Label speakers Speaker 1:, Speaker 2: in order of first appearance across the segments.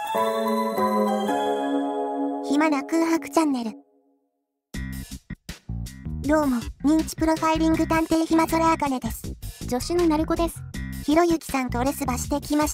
Speaker 1: 暇な空白チャンネル。どうも、認知プロファイリング探偵ひま空あかねです。
Speaker 2: 助手のなるこです。
Speaker 1: ひろゆきさんとレスバしてきました。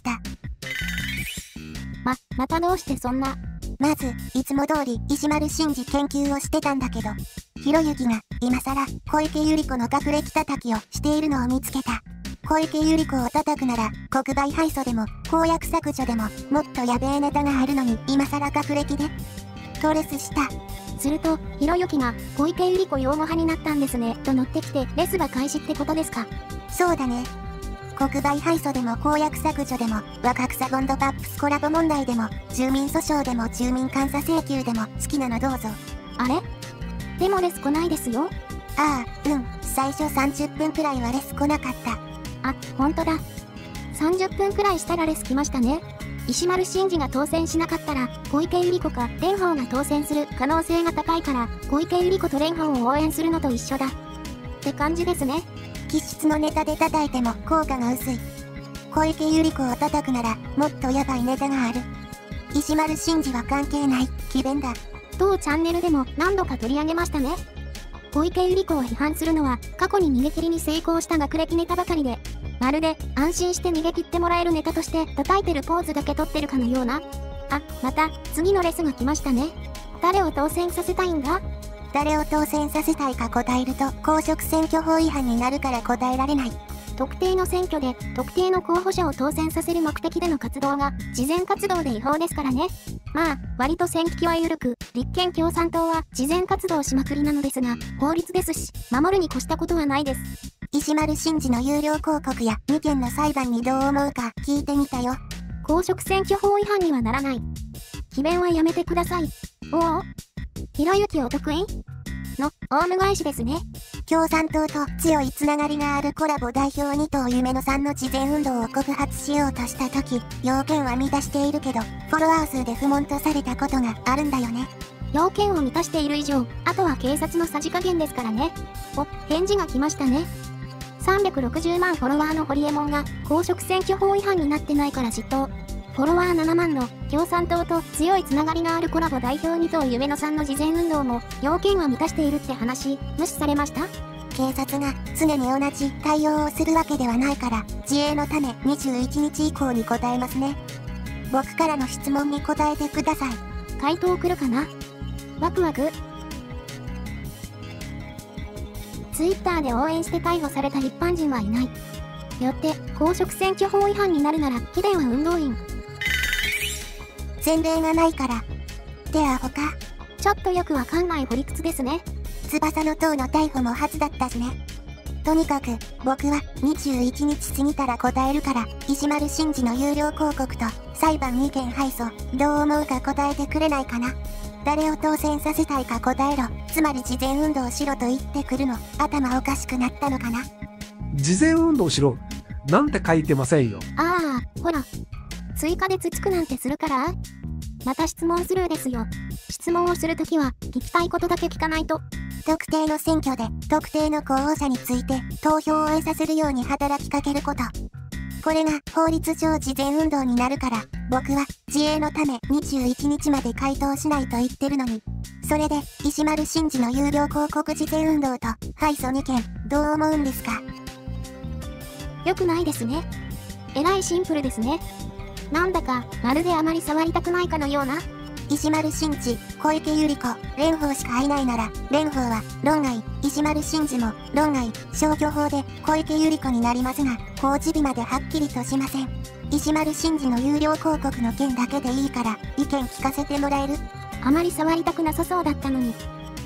Speaker 2: またどうしてそんな。
Speaker 1: まず、いつも通り石丸信二研究をしてたんだけど、ひろゆきが今更小池百合子の学歴叩きをしているのを見つけた。小池百合子を叩くなら、国売敗訴でも、公約削除でも、もっとやべえネタがあるのに、今更学歴でトレスした。
Speaker 2: すると、ひろゆきが小池百合子擁護派になったんですね、と乗ってきて、レスバ開始ってことですか？
Speaker 1: そうだね。国売敗訴でも公約削除でも、若草ボンドパップスコラボ問題でも、住民訴訟でも住民監査請求でも、好きなのどうぞ。
Speaker 2: あれ？でもレス来ないですよ。
Speaker 1: ああ、最初30分くらいはレス来なかった。
Speaker 2: あ、ほんとだ。30分くらいしたらレス来ましたね。石丸信二が当選しなかったら、小池百合子か蓮舫が当選する可能性が高いから、小池百合子と蓮舫を応援するのと一緒だ。って感じですね。
Speaker 1: 気質のネタで叩いても効果が薄い。小池百合子を叩くなら、もっとヤバいネタがある。石丸信二は関係ない、詭弁だ。
Speaker 2: 当チャンネルでも何度か取り上げましたね。小池百合子を批判するのは、過去に逃げ切りに成功した学歴ネタばかりで、まるで安心して逃げ切ってもらえるネタとして叩いてるポーズだけ取ってるかのような。あ、また次のレスが来ましたね。誰を当選させたいんだ？
Speaker 1: 誰を当選させたいか答えると公職選挙法違反になるから答えられない。
Speaker 2: 特定の選挙で特定の候補者を当選させる目的での活動が慈善活動で違法ですからね。まあ、割と線引きは緩く、立憲共産党は慈善活動しまくりなのですが、法律ですし、守るに越したことはないです。
Speaker 1: 石丸信二の有料広告や2件の裁判にどう思うか聞いてみたよ。
Speaker 2: 公職選挙法違反にはならない。詭弁はやめてください。おお。ひろゆきお得意の、オウム返しですね。
Speaker 1: 共産党と強いつながりがあるコラボ代表二藤夢乃さんの慈善運動を告発しようとした時、要件は満たしているけど、フォロワー数で不問とされたことがあるんだよね。
Speaker 2: 要件を満たしている以上、あとは警察のさじ加減ですからね。お、返事が来ましたね。360万フォロワーのホリエモンが公職選挙法違反になってないから執刀。フォロワー7万の共産党と強いつながりがあるコラボ代表二藤夢乃さんの慈善運動も要件は満たしているって話、無視されました？
Speaker 1: 警察が常に同じ対応をするわけではないから、自衛のため21日以降に答えますね。僕からの質問に答えてください。
Speaker 2: 回答来るかな？ワクワク。Twitter で応援して逮捕された一般人はいない。よって、公職選挙法違反になるなら、貴殿は運動員。
Speaker 1: 前例がないから。では他。
Speaker 2: ちょっとよくわかんない掘り靴ですね。
Speaker 1: 翼の塔の逮捕も初だったしね。とにかく、僕は21日過ぎたら答えるから、石丸信二の有料広告と裁判2件敗訴、どう思うか答えてくれないかな。誰を当選させたいか答えろ。つまり慈善運動しろと言ってくるの。頭おかしくなったのかな。
Speaker 3: 慈善運動しろなんて書いてませんよ。
Speaker 2: ああ、ほら。追加でつつくなんてするからまた質問スルーですよ。質問をするときは聞きたいことだけ聞かないと。
Speaker 1: 特定の選挙で特定の候補者について投票を得させるように働きかけること。これが法律上慈善運動になるから、僕は自衛のため21日まで回答しないと言ってるのに。それで石丸信二の有料広告慈善運動と敗訴2件、どう思うんですか？
Speaker 2: よくないですね。えらいシンプルですね。なんだかまるであまり触りたくないかのような。
Speaker 1: 石丸信二、小池百合子、蓮舫しかいないなら、蓮舫は論外、石丸信二も論外、消去法で小池百合子になりますが、公示日まではっきりとしません。石丸信二の有料広告の件だけでいいから、意見聞かせてもらえる？
Speaker 2: あまり触りたくなさそうだったのに。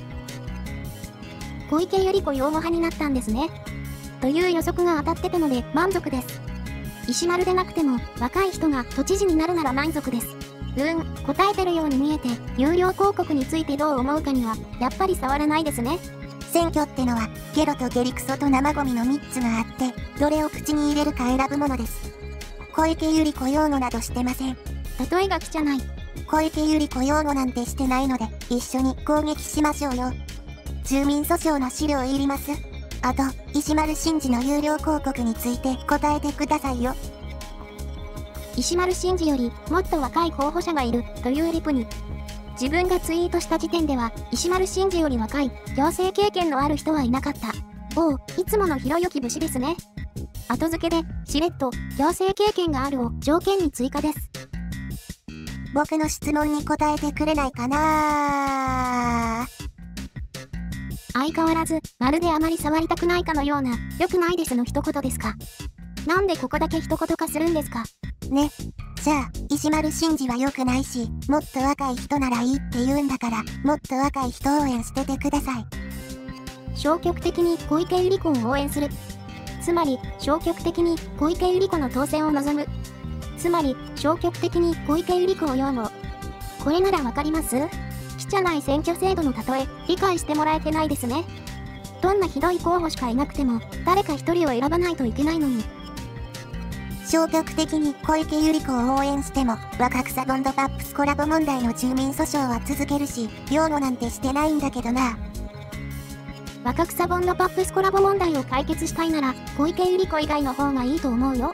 Speaker 2: 小池百合子擁護派になったんですね。という予測が当たってたので満足です。石丸でなくても若い人が都知事になるなら満足です。答えてるように見えて、有料広告についてどう思うかには、やっぱり触らないですね。
Speaker 1: 選挙ってのは、ゲロとゲリクソと生ゴミの3つがあって、どれを口に入れるか選ぶものです。小池百合子擁護などしてません。
Speaker 2: 例えが汚い。
Speaker 1: 小池百合子擁護なんてしてないので、一緒に攻撃しましょうよ。住民訴訟の資料いります？あと、石丸信二の有料広告について答えてくださいよ。
Speaker 2: 石丸伸二よりもっと若い候補者がいるというリプに、自分がツイートした時点では石丸伸二より若い行政経験のある人はいなかった。おう、いつものひろゆき節ですね。後付けで、しれっと行政経験があるを条件に追加です。
Speaker 1: 僕の質問に答えてくれないかな。
Speaker 2: 相変わらず、まるであまり触りたくないかのような、良くないですの一言ですか。なんでここだけ一言化するんですか。
Speaker 1: ね。じゃあ、石丸伸二は良くないし、もっと若い人ならいいって言うんだから、もっと若い人を応援しててください。
Speaker 2: 消極的に小池百合子を応援する。つまり、消極的に小池百合子の当選を望む。つまり、消極的に小池百合子を擁護。これならわかります？汚い選挙制度の例え、理解してもらえてないですね。どんなひどい候補しかいなくても、誰か一人を選ばないといけないのに。
Speaker 1: 消極的に小池百合子を応援しても、若草ボンドパップスコラボ問題の住民訴訟は続けるし、擁護なんてしてないんだけどな。
Speaker 2: 若草ボンドパップスコラボ問題を解決したいなら、小池百合子以外の方がいいと思うよ。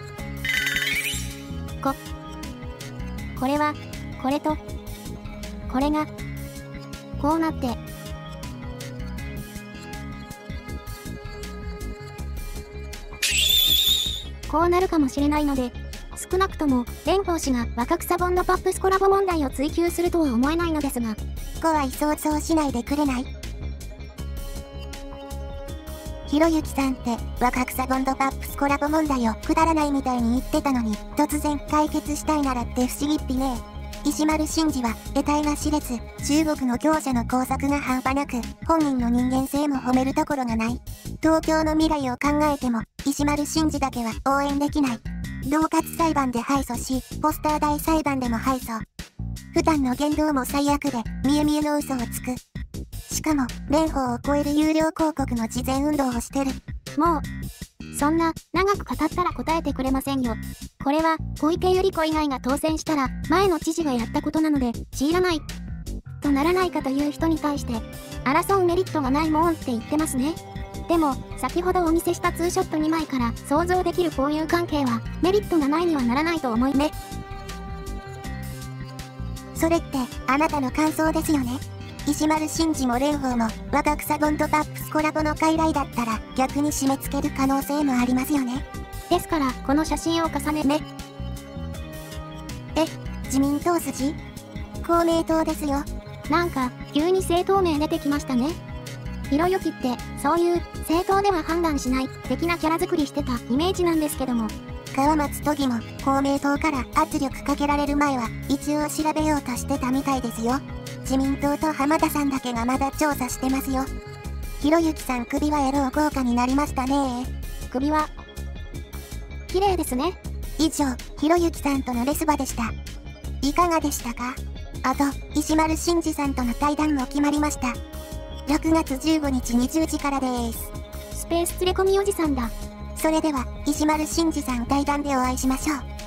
Speaker 2: これは、これと、これが、こうなって、こうなるかもしれないので、少なくとも蓮舫氏が若草ボンドパップスコラボ問題を追及するとは思えないのですが、
Speaker 1: 怖い想像しないでくれない？ひろゆきさんって若草ボンドパップスコラボ問題をくだらないみたいに言ってたのに、突然解決したいならって不思議っぴね。石丸伸二は得体が知れず、中国の強者の工作が半端なく、本人の人間性も褒めるところがない。東京の未来を考えても、石丸伸二だけは応援できない。恫喝裁判で敗訴し、ポスター代裁判でも敗訴。普段の言動も最悪で、見え見えの嘘をつく。しかも、蓮舫を超える有料広告の慈善運動をしてる。
Speaker 2: もう、そんな、長く語ったら答えてくれませんよ。これは、小池百合子以外が当選したら、前の知事がやったことなので、強いらない。とならないかという人に対して、争うメリットがないもんって言ってますね。でも、先ほどお見せしたツーショット2枚から想像できる交友関係は、メリットがないにはならないと思いね。
Speaker 1: それって、あなたの感想ですよね。石丸伸二も蓮舫も若草ボンドパップスコラボの傀儡だったら逆に締め付ける可能性もありますよね。
Speaker 2: ですからこの写真を重ねね。
Speaker 1: 自民党筋？公明党ですよ。
Speaker 2: なんか急に政党名出てきましたね。ひろゆきってそういう政党では判断しない的なキャラ作りしてたイメージなんですけども。
Speaker 1: 川松都議も公明党から圧力かけられる前は一応調べようとしてたみたいですよ。自民党と浜田さんだけがまだ調査してますよ。ひろゆきさん首はエロ豪華になりましたね。
Speaker 2: 首は綺麗ですね。
Speaker 1: 以上、ひろゆきさんとのレスバでした。いかがでしたか？あと、石丸伸二さんとの対談も決まりました。6月15日20時からです。
Speaker 2: スペース連れ込みおじさんだ。
Speaker 1: それでは、石丸伸二さん対談でお会いしましょう。